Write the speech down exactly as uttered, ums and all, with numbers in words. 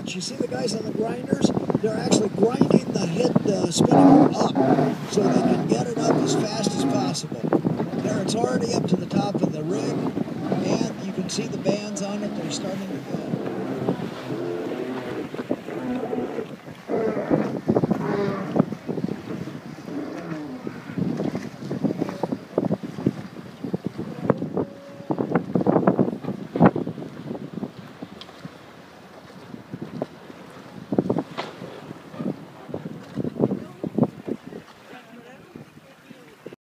grinders. You see the guys on the grinders? They're actually grinding the head uh, spinning wheel up so they can get it up as fast as possible. There, it's already up to the top of the rig, and you can see the bands on it. They're starting to go.